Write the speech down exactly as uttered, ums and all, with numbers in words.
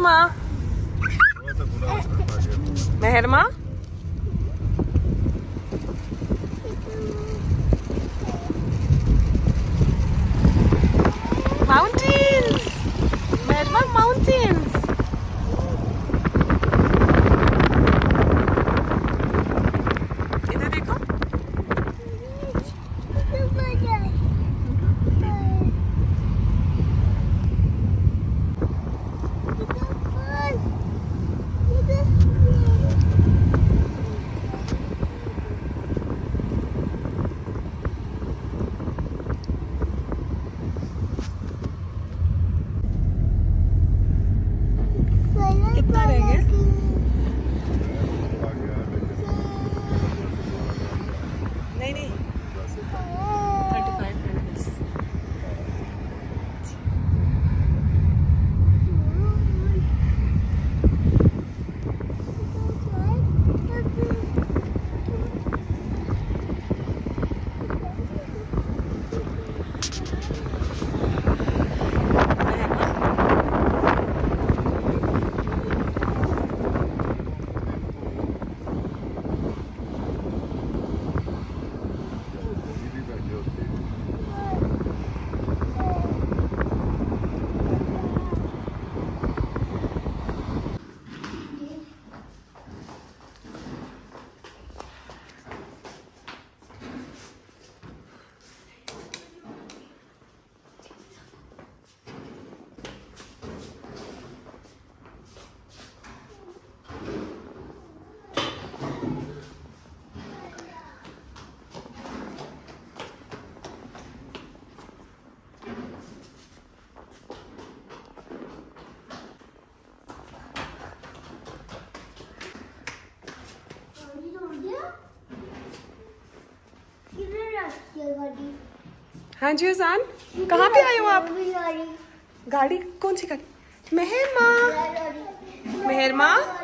Mehrama, Mehrama, mountains, Mehrama mountains. इधर देखो, कितना रह गया? नहीं नहीं थर्टी फाइव मिनट्स। हाँ जी उजान, कहाँ पे आए हो आप? गाड़ी कौन सी गाड़ी? मेहरमा, मेहरमा।